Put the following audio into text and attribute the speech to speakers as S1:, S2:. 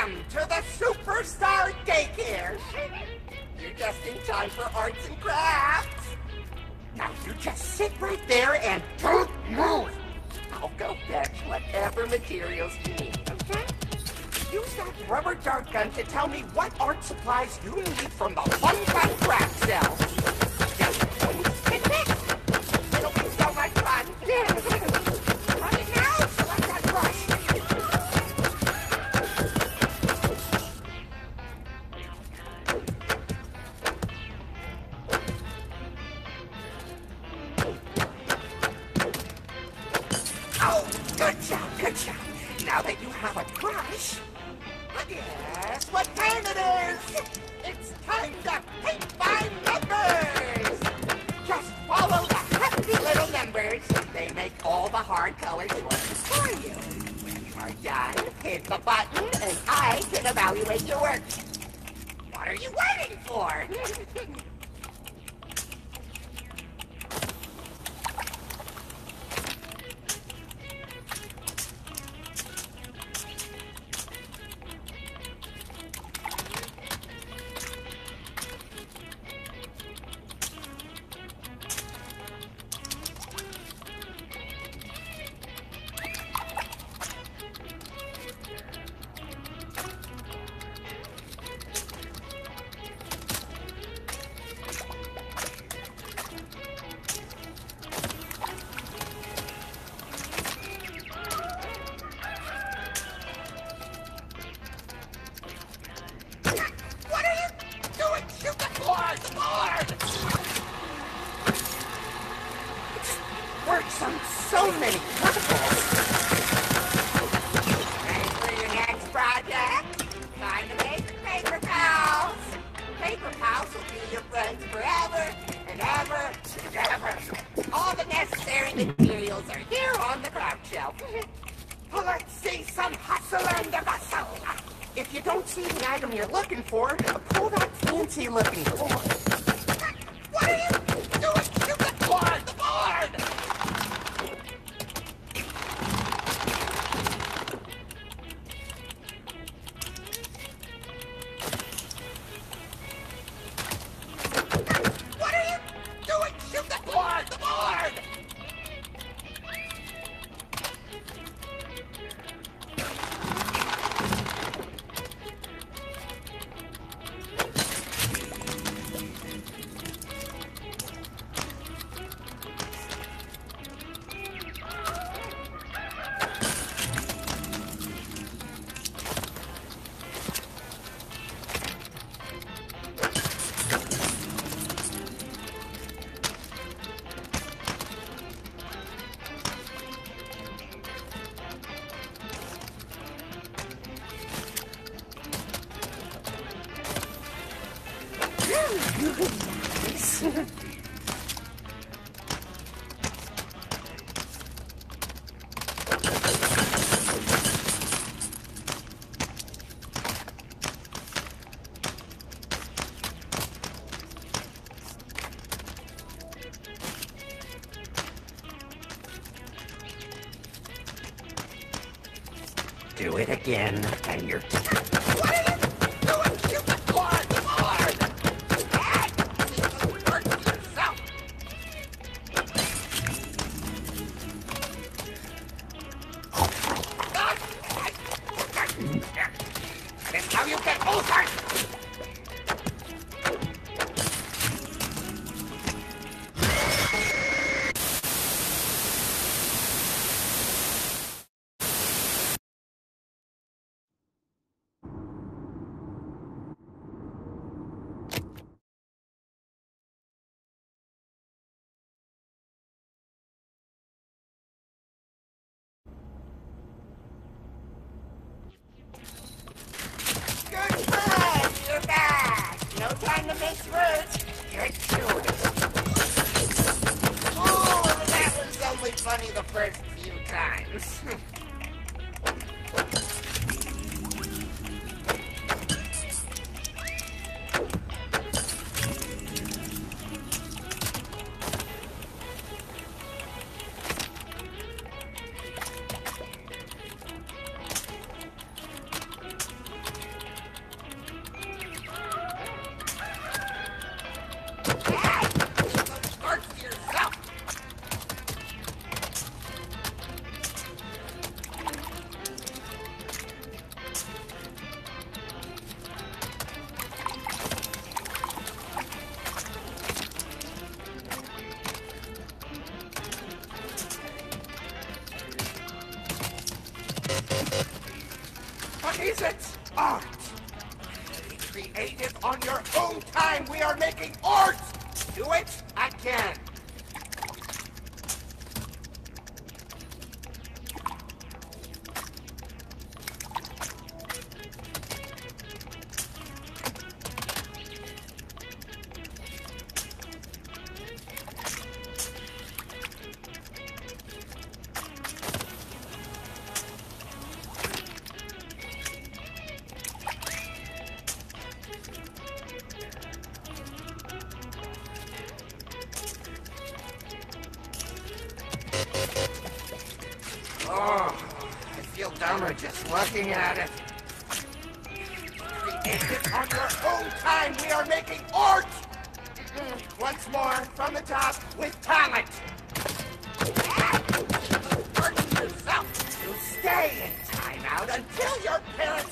S1: Welcome to the Superstar Daycare. You're just in time for arts and crafts. Now you just sit right there and don't move. I'll go fetch whatever materials you need, okay? Use that rubber dart gun to tell me what art supplies you need from the Fun Fun Craft Cell. Just hit it. It'll be so much fun. Right now, select that brush. Oh, good job, good job. Now that you have a brush, guess what time it is? It's time to paint by numbers! Just follow the hefty little numbers. They make all the hard color choices for you. When you are done, hit the button and I can evaluate your work. What are you waiting for? Works on so many chemicals. Ready for your next project? Time to make paper pals. Paper pals will be your friends forever and ever and ever. All the necessary materials are here on the craft shelf. Let's see some hustle and bustle. If you don't see the item you're looking for, pull that fancy looking cord. What are you doing? Shoot the cord! The board! What are you doing? Shoot the board! The board! Do it again, and you're... What are you doing? Shoot the cord! The board! Hey! You work for yourself! That is how you get over! No time to mix roots. You're chewing. Oh, that was only funny the first few times. isn't art. Be creative on your own time. We are making art. Do it again. Oh, I feel dumber just looking at it. Creative on your own time. We are making art. Once more from the top with talent. Work yourself to stay in timeout until your parents